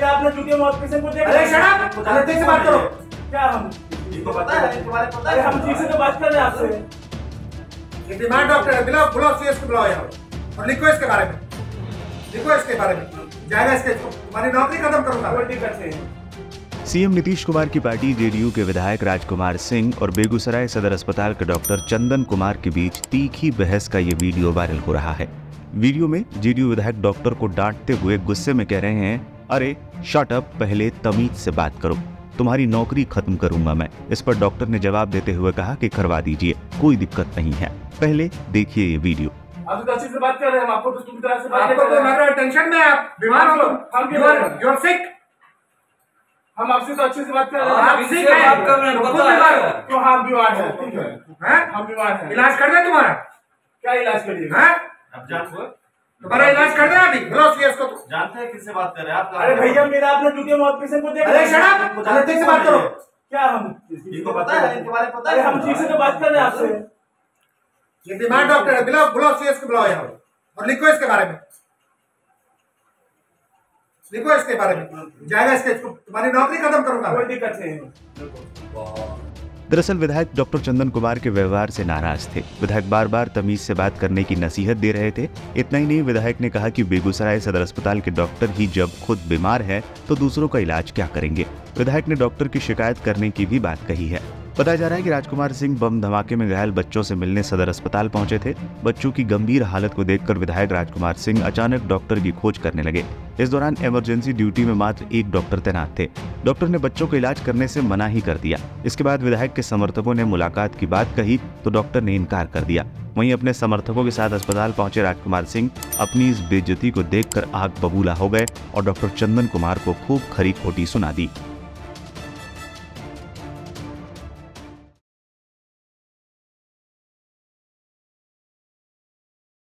मेरा आपने ड्यूटी में ऑपरेशन को देखा। अरे शट अप, गलती से बात करो। क्या हम इनको पता है, इनके बारे में पता है। हम ठीक से तो बात कर रहे हैं आपसे। ये बीमार डॉक्टर है, बुलाओ बुलाओ सीएस को बुलाओ यहाँ और लिखो इसके बारे में, लिखो इसके बारे में। जाएगा इसके, तुम्हारी नौकरी खत्म करूंगा। कोई दिक्कत नहीं। सीएम नीतीश कुमार की पार्टी जेडीयू के विधायक राजकुमार सिंह और बेगूसराय सदर अस्पताल के डॉक्टर चंदन कुमार के बीच तीखी बहस का ये वीडियो वायरल हो रहा है। वीडियो में जेडीयू विधायक डॉक्टर को डांटते हुए गुस्से में कह रहे हैं, अरे शट अप, पहले तमीज से बात करो, तुम्हारी नौकरी खत्म करूंगा मैं। इस पर डॉक्टर ने जवाब देते हुए कहा कि करवा दीजिए, कोई दिक्कत नहीं है। पहले देखिए ये वीडियो। आप तो अच्छे से बात कर रहे हैं, हम आपको तो पूरी तरह से बात कर आपको रहे तो लग रहा है टेंशन में, आप बीमार हो, यू आर सिक। हम आपसे तो अच्छे से बात कर रहे हैं। आप सिक है, बात कर रहे हैं, खुद बीमार हो। तो हम बीमार हैं, ठीक है, हैं? हम बीमार हैं। इलाज कर दे तुम्हारा। क्या इलाज करिएगा? हैं? अब जानते हो, तुम्हारा इलाज कर दे अभी, बुलाओ सीएस को। जानते हैं किससे बात कर रहे हैं आप? अरे भैया, मेरा आपने ड्यूटी में ऑपरेशन को देखा। अरे शट अप, गलती से बात करो। क्या हम इनको पता है, इनके बारे में पता अरे है। हम ठीक से तो बात कर रहे हैं आपसे। ये बीमार डॉक्टर है, बुलाओ बुलाओ सीएस को बुलाओ यहाँ और लिखो इसके बारे में, लिखो इसके बारे में। जाएगा इसके, तुम्हारी नौकरी खत्म करूंगा। कोई दिक्कत नहीं। दरअसल विधायक डॉक्टर चंदन कुमार के व्यवहार से नाराज थे। विधायक बार बार तमीज से बात करने की नसीहत दे रहे थे। इतना ही नहीं, विधायक ने कहा कि बेगूसराय सदर अस्पताल के डॉक्टर ही जब खुद बीमार है तो दूसरों का इलाज क्या करेंगे। विधायक ने डॉक्टर की शिकायत करने की भी बात कही है। बताया जा रहा है कि राजकुमार सिंह बम धमाके में घायल बच्चों से मिलने सदर अस्पताल पहुंचे थे। बच्चों की गंभीर हालत को देखकर विधायक राजकुमार सिंह अचानक डॉक्टर की खोज करने लगे। इस दौरान इमरजेंसी ड्यूटी में मात्र एक डॉक्टर तैनात थे। डॉक्टर ने बच्चों को इलाज करने से मना ही कर दिया। इसके बाद विधायक के समर्थकों ने मुलाकात की बात कही तो डॉक्टर ने इनकार कर दिया। वहीं अपने समर्थकों के साथ अस्पताल पहुंचे राजकुमार सिंह अपनी इस बेइज्जती को देखकर आग बबूला हो गए और डॉक्टर चंदन कुमार को खूब खरी खोटी सुना दी।